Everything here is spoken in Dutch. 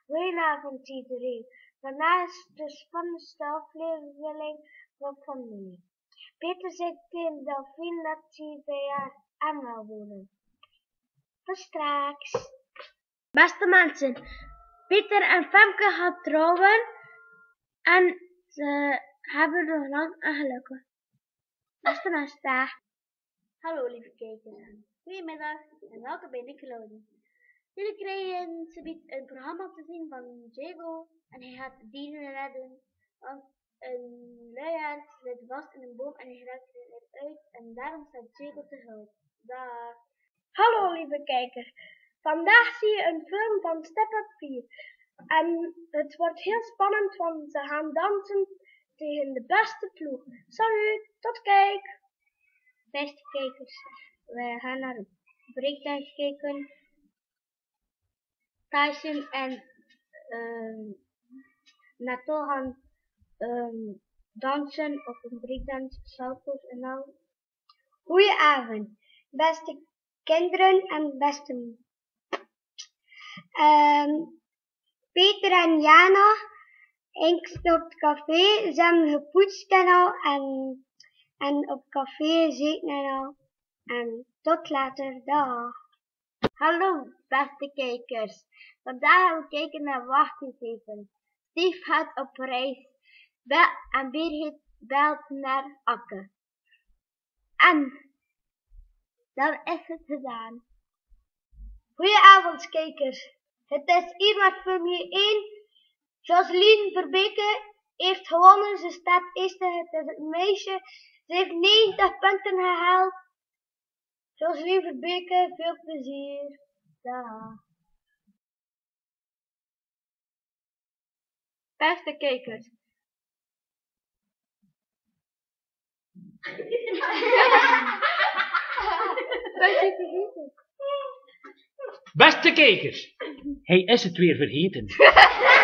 Goedenavond iedereen. Vandaag is de spannendste aflevering van familie. Peter zegt tegen Delphine dat hij bij haar aan wil wonen. Tot straks. Beste mensen, Peter en Femke gaan trouwen en ze hebben nog lang en gelukkig. Beste mensen. Hallo lieve kijkers. Goedemiddag en welkom bij Nickelodeon. Jullie krijgen zometeen een programma te zien van Jago en hij gaat dieren redden, want een luiaard zit vast in een boom en hij raakt er niet uit en daarom staat Jago te hulp. Dag! Hallo lieve kijkers, vandaag zie je een film van Step Up 4 en het wordt heel spannend want ze gaan dansen tegen de beste ploeg. Salut, tot kijk! Beste kijkers, we gaan naar de breakdance kijken. Tyson en Nato gaan dansen op een breakdance, salto's en al. Goedenavond, beste kinderen en beste Peter en Jana, ik op het café, ze hebben gepoetst en al en op café zitten en al. En tot later, dag. Hallo beste kijkers, vandaag gaan we kijken naar Wachtgegeven. Steve gaat op reis en Birgit belt naar Akke. En dan is het gedaan. Goedenavond kijkers, het is hier met Formule 1. Jocelyn Verbeke heeft gewonnen, ze staat eerste, het is het meisje. Ze heeft 90 punten gehaald. Jocelyn Verbeke, veel plezier. Dag. Beste kijkers. Beste kijkers, hij is het weer vergeten.